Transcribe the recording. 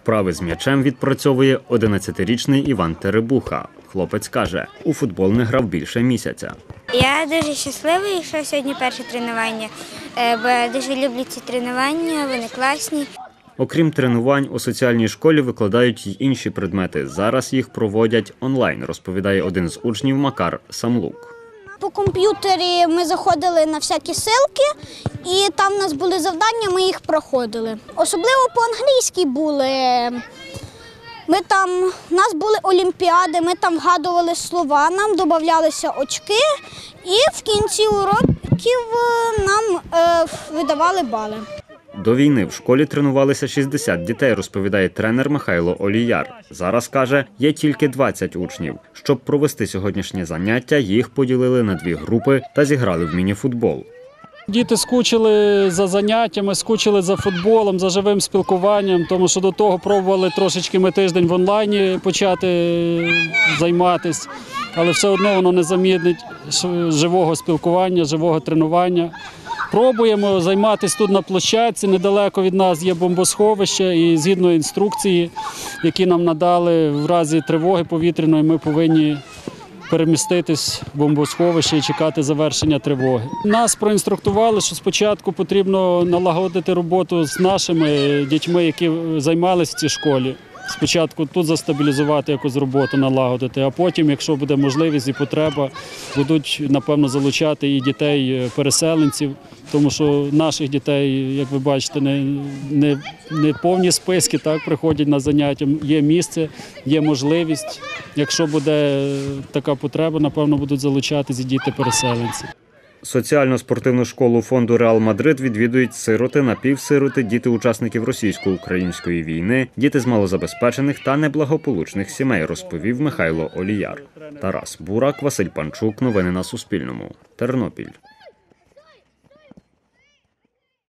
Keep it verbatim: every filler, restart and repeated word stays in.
Вправи з м'ячем відпрацьовує одинадцятирічний Іван Теребуха. Хлопець каже, у футбол не грав більше місяця. Я дуже щасливий, що сьогодні перше тренування, бо я дуже люблю ці тренування, вони класні. Окрім тренувань, у соціальній школі викладають й інші предмети. Зараз їх проводять онлайн, розповідає один з учнів Макар Самлук. По комп'ютері ми заходили на всякі ссылки, і там у нас були завдання, ми їх проходили. Особливо по-англійськи були. Ми там, у нас були олімпіади, ми там вгадували слова, нам додавалися очки, і в кінці уроків нам е, видавали бали. До війни в школі тренувалися шістдесят дітей, розповідає тренер Михайло Оліяр. Зараз, каже, є тільки двадцять учнів. Щоб провести сьогоднішнє заняття, їх поділили на дві групи та зіграли в міні-футбол. Діти скучили за заняттями, скучили за футболом, за живим спілкуванням, тому що до того пробували трошечки ми тиждень в онлайні почати займатися, але все одно воно не замінить живого спілкування, живого тренування. Пробуємо займатися тут на площадці, недалеко від нас є бомбосховище, і згідно інструкції, які нам надали, в разі тривоги повітряної ми повинні переміститись в бомбосховище і чекати завершення тривоги. Нас проінструктували, що спочатку потрібно налагодити роботу з нашими дітьми, які займалися в цій школі. Спочатку тут застабілізувати якусь роботу, налагодити, а потім, якщо буде можливість і потреба, будуть, напевно, залучати і дітей-переселенців, тому що наших дітей, як ви бачите, не, не, не повні списки так, приходять на заняття. Є місце, є можливість. Якщо буде така потреба, напевно, будуть залучатись і діти-переселенці. Соціально-спортивну школу фонду «Реал Мадрид» відвідують сироти, напівсироти, діти учасників російсько-української війни, діти з малозабезпечених та неблагополучних сімей, розповів Михайло Оліяр. Тарас Бурак, Василь Панчук. Новини на Суспільному. Тернопіль.